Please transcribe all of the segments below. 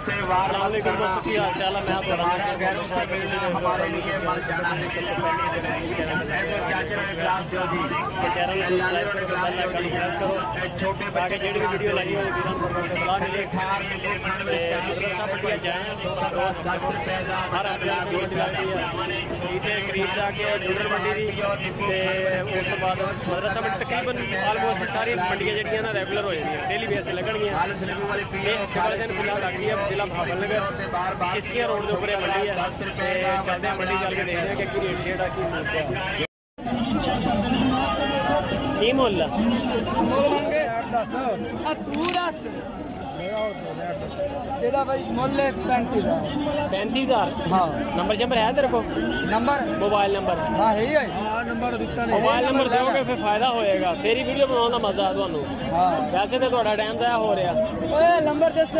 अस्सलाम वालेकुम दोस्तों, की हाल चाल है। मैं आपका चैनल सब्सक्राइब करो, बेल आइकन प्रेस करो ताकि जो भी वीडियो लगी हो बला मिले। मदरसा मंडी जाए रोज़ हर हफ्ते मंडी लगती है। ईद के करीब जाके डूडर मंडी की उस तो बाद मदरसा मंडी तकरीबन आलमोस्ट सारी मंडियां जी रेगुलर हो जाएंगी, डेली बेस से लगनिया। ये हफ्ते वाले दिन फिलहाल लग रही है जिला भावल नगर चिस्सिया रोड के उपर मंडी है। चलते हैं मंडी चल के देखते हैं कि रेट शेट है, की सूरत है, की मुल है। 35,000। हाँ, नंबर शंबर है तेरे को? Number mobile number? हाँ है ही है। मोबाइल नंबर दोगे फिर फायदा होएगा, फिर ही वीडियो बनाने का मजा है थानू। वैसे तो थोड़ा टाइम ज़ाया हो रहा। नंबर दस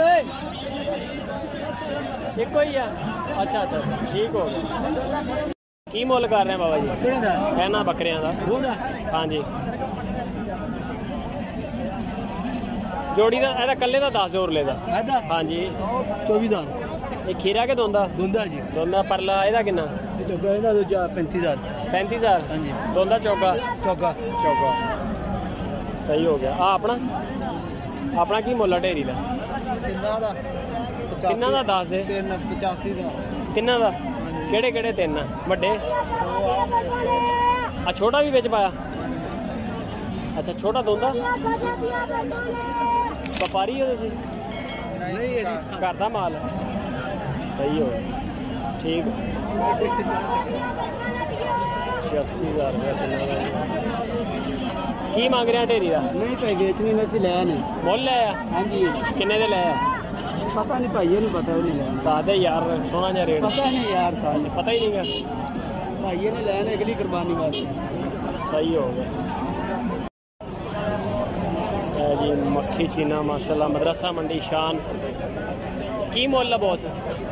एक ही है। अच्छा अच्छा ठीक हो गया। की मुल कर रहे हैं बाबा जी? कहना बकरियां का। हाँ जी, जोड़ी का एदा कल्ले का 10 उरले का। हाँ जी 24,000। एक खीरा के दोंदा जी दोंदा परला एदा कितना? 35,000। 35,000। हाँ जी दोंदा चौका चौका चौका सही हो गया। आ अपना अपना की मुल है ढेरी का? किन्ना दा 10 है 85,000 तिना का। केड़े केड़े तीन वड्डे? आ छोटा भी बिच पाया? अच्छा छोटा दोंदा व्यापारी हो तुसी? घर का माल सही हो ठीक। 86,000 रुपया की मांग रहे हैं ढेरी का? नहीं भाई बेचनी वैसे लाया नहीं। मुल लाया? हाँ जी किन्ने दे लाया? पता नहीं भाई नहीं पता नहीं लाया। दादे यार सोना जा रेट पता नहीं यार अच्छा पता ही नहीं गा भाई ने लाया अगली कुर्बानी वास्ते। सही हो गया जी। मक्खी चीना माशाल्लाह मदरसा मंडी शान। की मुल है बॉस?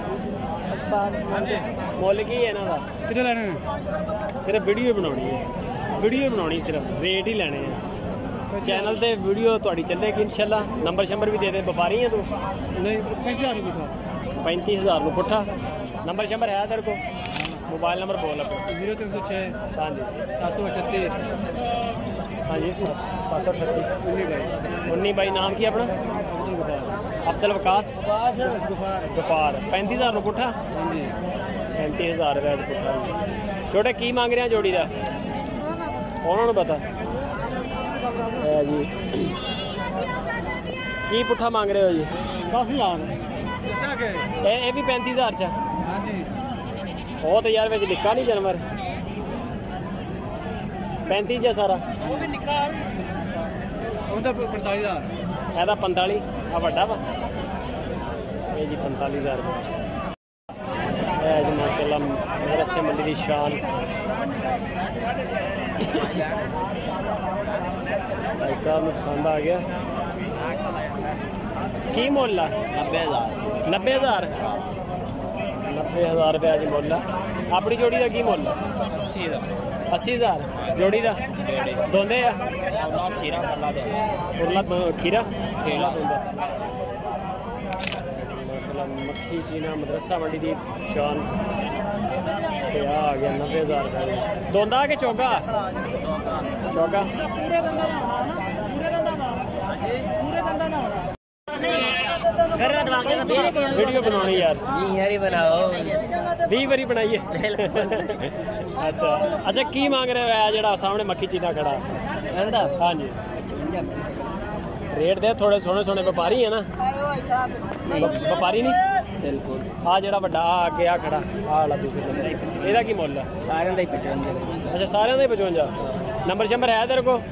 मुल की है इन्हों का? कितने लेने? सिर्फ वीडियो बनानी है, वीडियो बनानी सिर्फ, रेट ही लेने हैं। चैनल से वीडियो थोड़ी चलेगी इंशाल्लाह। नंबर शंबर भी दे दे। व्यापारी है तू? नहीं 35,000 पुट्ठा। 35,000 को पुट्ठा। नंबर शंबर है तेरे को? मोबाइल नंबर बोल अपना। 0306 हाँ जी 738। हाँ जी 738 19 भाई। नाम की अपना? अब्दुल वकास गफार। 35,000 पुट्ठा। 35,000 रुपये पुट्ठा। छोटे की मांग रहे हैं जोड़ी का? उन्होंने पता जी। की पुट्ठा मांग रहे हो जी? काफी ये भी 35,000 चा? वो तो यार बिच निक्का नहीं जानवर। 35 है सारा? 45,000 सादा 45 आ वड्डा वा ये जी 45,000 रुपये जी माशाल्लाह मदरसा मंडी की शान। भाई साहब को पसंद आ गया। की मुल है? 90,000। 90,000 रुपया जी मुल है। अपनी जोड़ी का की मुल? 80,000 जोड़ी का। दोंदे खीरा माशाल्लाह मक्खी चीना मदरसा मंडी की शान। आ गया 90,000 रुपये। दोंदा के चौका? चौका। वीडियो बनानी यार 20 बारी बनाइए। अच्छा अच्छा की मांग रहे हो जो सामने मक्खी चीना खड़ा? हाँ जी रेट दे थोड़े सोने सोने व्यापारी है ना? व्यापारी नहीं बिल्कुल। आ जरा बड़ा आगे आ खड़ा आला दूसरे एदा की मुल है? सारे का 55। अच्छा सारे का 55। नंबर शंबर है तेरे को?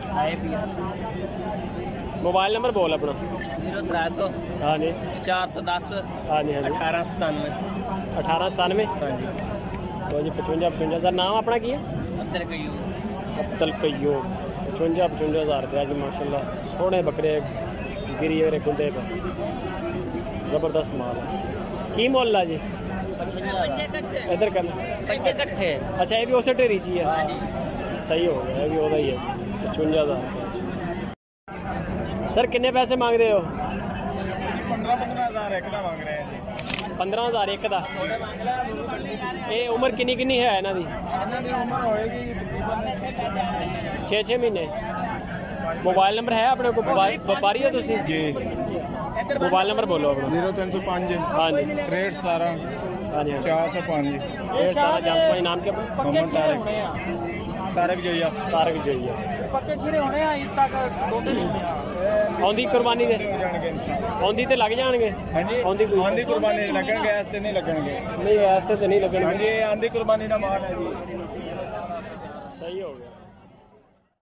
मोबाइल नंबर बोल अपना। 0300 हाँ जी 410 हाँ जी 1897। 1897 हाँ जी तो जी 55,000। नाम अपना की है? अब्दुल कयूब। 55,000 रुपया जी माशाल्लाह। सोने बकरे गिरी मेरे गुंदे पर ज़बरदस्त माल है। की मुल है जी? इधर कर। अच्छा ये भी उस ढेरी ची है? सही हो गया, ये भी ही है 55,000। सर कितने पैसे मांग रहे हो? 15-15 हज़ार एक ना मांग रहे हैं। 15000 ਇੱਕ ਦਾ। ਇਹ ਉਮਰ ਕਿੰਨੀ ਕਿੰਨੀ ਹੈ ਇਹਨਾਂ ਦੀ? ਇਹਨਾਂ ਦੀ ਉਮਰ ਹੋਏਗੀ ਤਕਰੀਬਨ 6 ਮਹੀਨੇ। ਮੋਬਾਈਲ ਨੰਬਰ ਹੈ ਆਪਣੇ ਕੋਲ? ਵਪਾਰੀ ਹੋ ਤੁਸੀਂ ਜੀ। ਮੋਬਾਈਲ ਨੰਬਰ ਬੋਲੋ ਆਪਣਾ। 0305 ਹਾਂਜੀ 6317 ਹਾਂਜੀ 405 ਇਹ ਸਾਰਾ ਜਸਪਾਈ ਨਾਮ ਕੇ मोहम्मद तारक जोया। ਤਾਰਕ ਜੋਈਆ। ਪੱਕੇ ਖੀਰੇ ਹੋਣੇ ਆ ਇਸ ਤੱਕ ਦੁੱਧ ਆਉਂਦੀ ਕੁਰਬਾਨੀ ਦੇ ਆਉਂਦੀ ਤੇ ਲੱਗ ਜਾਣਗੇ। ਹਾਂਜੀ ਆਉਂਦੀ ਕੋਈ आंधी कुर्बानी लगणगे ऐसे नहीं लगणगे। ਨਹੀਂ ਐਸੇ ਤੇ ਨਹੀਂ ਲੱਗਣਗੇ। ਹਾਂਜੀ आंधी कुर्बानी का माल है जी। ਸਹੀ ਹੋ ਗਿਆ।